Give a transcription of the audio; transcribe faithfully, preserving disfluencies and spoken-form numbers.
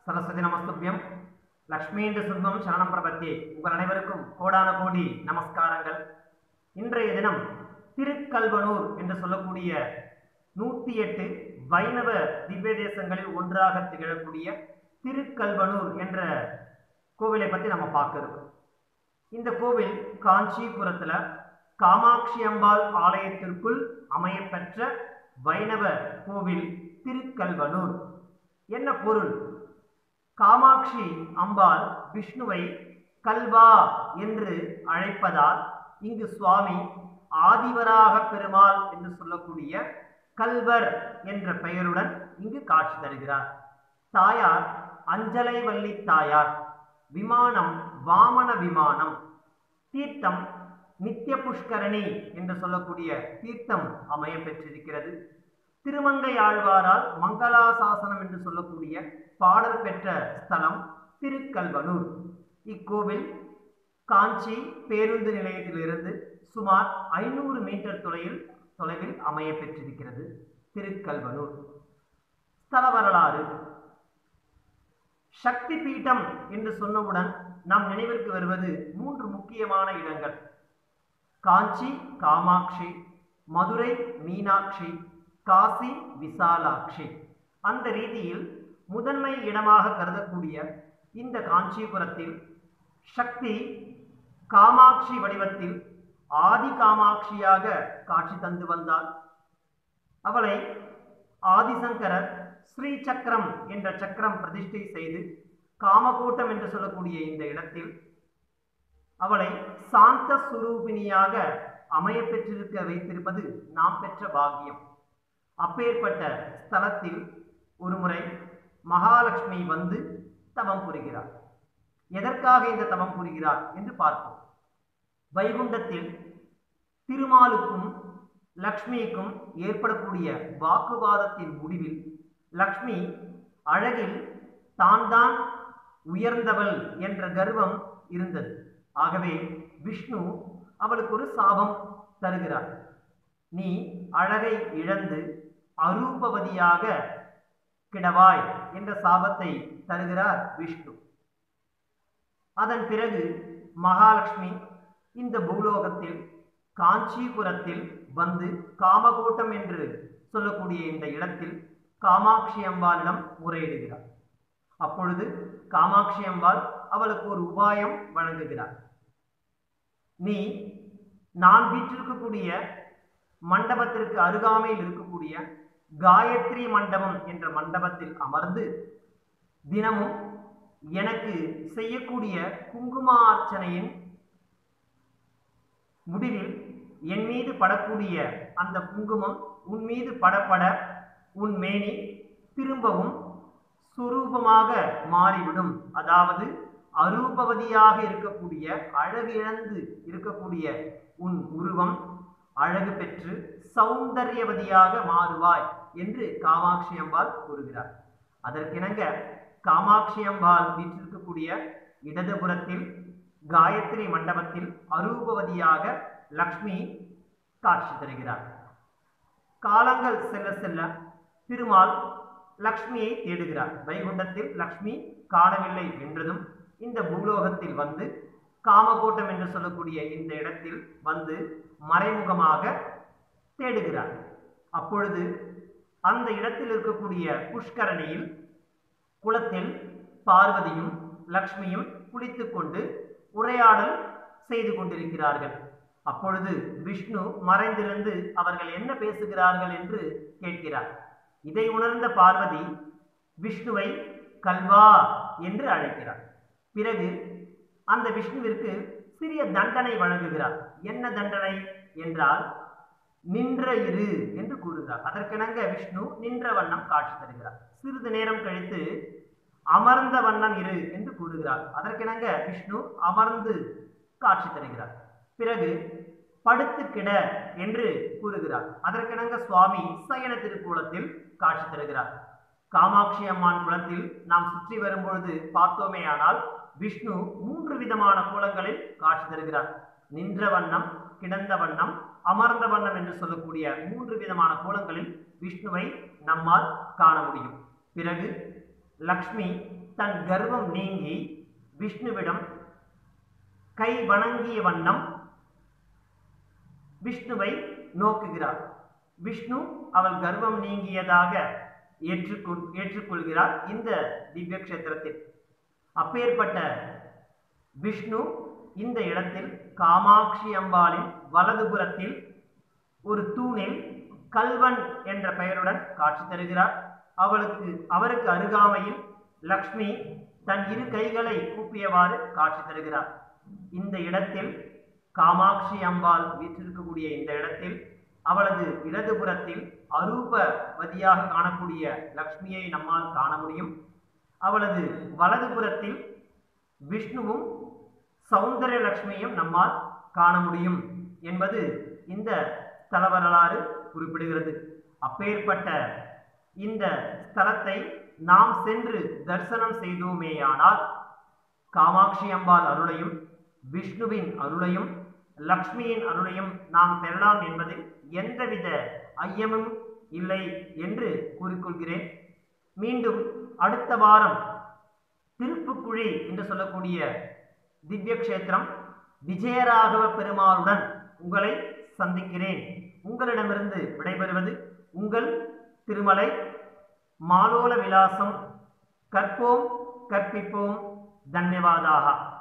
सरस्वती नमस्तुभ्यम लक्ष्मी सुब्बम शरणम प्रपत्ये உங்கள் அனைவருக்கும் கோடான கோடி நமஸ்காரங்கள். இன்றைய தினம் திருக்கல்வனூர் என்று சொல்லக்கூடிய நூற்றி எட்டு வைணவ திவ்ய தேசங்களில் ஒன்றாக திகழக்கூடிய திருக்கல்வனூர் என்ற கோவிலை பற்றி நம்ம பார்க்கிறோம். இந்த கோவில் காஞ்சிபுரத்தில் காமாட்சி அம்பாள் ஆலயத்திற்குள் அமையப்பெற்ற வைணவ கோவில் திருக்கல்வனூர். என்ன பொருள்? காமாட்சி அம்பாள் விஷ்ணுவை கல்வா என்று அழைப்பதால் இங்கு சுவாமி ஆதிவராக பெருமாள் என்று சொல்லக்கூடிய கல்வர் என்ற பெயருடன் இங்கு காட்சி தருகிறார். தாயார் அஞ்சலை வள்ளி தாயார். விமானம் வாமன விமானம். தீர்த்தம் நித்திய புஷ்கரணி என்று சொல்லக்கூடிய தீர்த்தம் அமைய பெற்றிருக்கிறது. திருமங்கை ஆழ்வாரால் மங்களாசாசனம் என்று சொல்லக்கூடிய பாடல் பெற்ற ஸ்தலம் திருக்கல்வனூர். இக்கோவில் காஞ்சி பேருந்து நிலையத்திலிருந்து சுமார் ஐநூறு மீட்டர் தொலைவில் தொலைவில் அமைய பெற்றிருக்கிறது திருக்கல்வனூர். ஸ்தல வரலாறு. சக்தி பீடம் என்று சொன்னவுடன் நாம் நினைவிற்கு வருவது மூன்று முக்கியமான இடங்கள்: காஞ்சி காமாட்சி, மதுரை மீனாட்சி, காசி விசாலாட்சி. அந்த ரீதியில் முதன்மை இடமாக கருதக்கூடிய இந்த காஞ்சிபுரத்தில் சக்தி காமாட்சி வடிவத்தில் ஆதி காமாட்சியாக காட்சி தந்து வந்தாள். அவளை ஆதிசங்கரர் ஸ்ரீ சக்கரம் என்ற சக்கரம் பிரதிஷ்டை செய்து காமகூட்டம் என்று சொல்லக்கூடிய இந்த இடத்தில் அவளை சாந்த சுரூபிணியாக அமைய பெற்றிருக்க வைத்திருப்பது நாம் பெற்ற பாக்கியம். அப்பேற்பட்ட ஸ்தலத்தில் ஒருமுறை மகாலட்சுமி வந்து தவம் புரிகிறார். எதற்காக இந்த தவம் புரிகிறார் என்று பார்ப்போம். வைகுண்டத்தில் திருமாலுக்கும் லக்ஷ்மிக்கும் ஏற்படக்கூடிய வாக்குவாதத்தின் முடிவில் லக்ஷ்மி அழகில் தான் தான் உயர்ந்தவள் என்ற கர்வம் இருந்தது. ஆகவே விஷ்ணு அவளுக்கு ஒரு சாபம் தருகிறார். நீ அழகை இழந்து அரூபவதியாக கிடவாய் என்ற சாபத்தை தருகிறார் விஷ்ணு. அதன் பிறகு மகாலட்சுமி இந்த பூலோகத்தில் காஞ்சிபுரத்தில் வந்து காமகூட்டம் என்று சொல்லக்கூடிய இந்த இடத்தில் காமாட்சி அம்பாளிடம் முறையிடுகிறார். அப்பொழுது காமாட்சி அம்பாள் அவளுக்கு ஒரு உபாயம் வழங்குகிறார். நீ நான் வீற்றிருக்கக்கூடிய மண்டபத்திற்கு அருகாமையில் இருக்கக்கூடிய காயத்ரி மண்டபம் என்ற மண்டபத்தில் அமர்ந்து தினமும் எனக்கு செய்யக்கூடிய குங்குமார்ச்சனையின் முடிவில் என் மீது படக்கூடிய அந்த குங்குமம் உன் மீது படப்பட உன் மேனி திரும்பவும் சுரூபமாக மாறிவிடும். அதாவது அரூபவதியாக இருக்கக்கூடிய அழகிழந்து இருக்கக்கூடிய உன் உருவம் அழகு பெற்று சௌந்தர்யவதியாக மாறுவாய் என்று காமாட்சி அம்பாள் கூறுகிறார். அதற்கிணங்க காமாட்சி அம்பாள் வீற்றிருக்கக்கூடிய இடதுபுறத்தில் காயத்ரி மண்டபத்தில் அரூபவதியாக லக்ஷ்மி காட்சி தருகிறார். காலங்கள் செல்ல செல்ல திருமால் லக்ஷ்மியை தேடுகிறார். வைகுண்டத்தில் லக்ஷ்மி காணவில்லை என்றதும் இந்த பூலோகத்தில் வந்து காமகோட்டம் என்று சொல்லக்கூடிய இந்த இடத்தில் வந்து மறைமுகமாக தேடுகிறார். அப்பொழுது அந்த இடத்தில் இருக்கக்கூடிய புஷ்கரணியில் குளத்தில் பார்வதியும் லக்ஷ்மியும் குளித்து கொண்டு உரையாடல் செய்து கொண்டிருக்கிறார்கள். அப்பொழுது விஷ்ணு மறைந்திருந்து அவர்கள் என்ன பேசுகிறார்கள் என்று கேட்கிறார். இதை உணர்ந்த பார்வதி விஷ்ணுவை கல்வா என்று அழைக்கிறார். பிறகு அந்த விஷ்ணுவிற்கு சிறிய தண்டனை வழங்குகிறார். என்ன தண்டனை என்றால் நின்ற இரு என்று கூறுகிறார். அதற்கிணங்க விஷ்ணு நின்ற வண்ணம் காட்சி தருகிறார். சிறிது நேரம் கழித்து அமர்ந்த வண்ணம் இரு என்று கூறுகிறார். அதற்கிணங்க விஷ்ணு அமர்ந்து காட்சி தருகிறார். பிறகு படுத்து கிட என்று கூறுகிறார். அதற்கிணங்க சுவாமி சயன திருக்கோலத்தில் காட்சி தருகிறார். காமாட்சி அம்மான் குலத்தில் நாம் சுற்றி வரும்பொழுது பார்த்தோமே ஆனால் விஷ்ணு மூன்று விதமான கோலங்களில் காட்சி தருகிறார். நின்ற வண்ணம், கிடந்த வண்ணம், அமர்ந்த வண்ணம் என்று சொல்லக்கூடிய மூன்று விதமான கோலங்களில் விஷ்ணுவை நம்மால் காண முடியும். பிறகு லக்ஷ்மி தன் கர்வம் நீங்கி விஷ்ணுவிடம் கை வணங்கிய வண்ணம் விஷ்ணுவை நோக்குகிறார். விஷ்ணு அவள் கர்வம் நீங்கியதாக ஏற்றுக்கொள் ஏற்றுக்கொள்கிறார் இந்த திவ்ய கஷேத்திரத்தில். அப்பேற்பட்ட விஷ்ணு இந்த இடத்தில் காமாட்சி அம்பாளின் வலதுபுறத்தில் ஒரு தூணில் கல்வன் என்ற பெயருடன் காட்சி தருகிறார். அவளுக்கு அவருக்கு அருகாமையில் லக்ஷ்மி தன் இரு கைகளை கூப்பியவாறு காட்சி தருகிறார். இந்த இடத்தில் காமாட்சி அம்பாள் வீற்றிருக்கக்கூடிய இந்த இடத்தில் அவளது இடதுபுறத்தில் அரூபவதியாக காணக்கூடிய லக்ஷ்மியை நம்மால் காண முடியும். அவளது வலதுபுறத்தில் விஷ்ணுவும் சௌந்தர்ய லட்சுமியும் நம்மால் காண முடியும் என்பது இந்த ஸ்தல வரலாறு குறிப்பிடுகிறது. அப்பேற்பட்ட இந்த ஸ்தலத்தை நாம் சென்று தரிசனம் செய்தோமேயானால் காமாட்சி அம்பாள் அருளையும் விஷ்ணுவின் அருளையும் லக்ஷ்மியின் அருளையும் நாம் பெறலாம் என்பதில் எந்தவித ஐயமும் இல்லை என்று கூறிக்கொள்கிறேன். மீண்டும் அடுத்த வாரம் திருப்புக்குழி என்று சொல்லக்கூடிய திவ்ய கஷேத்திரம் விஜயராகவ பெருமாளுடன் உங்களை சந்திக்கிறேன். உங்களிடமிருந்து விடைபெறுவது உங்கள் திருமலை மாலோல விலாசம். கற்போம் கற்பிப்போம். தன்யவாதாக.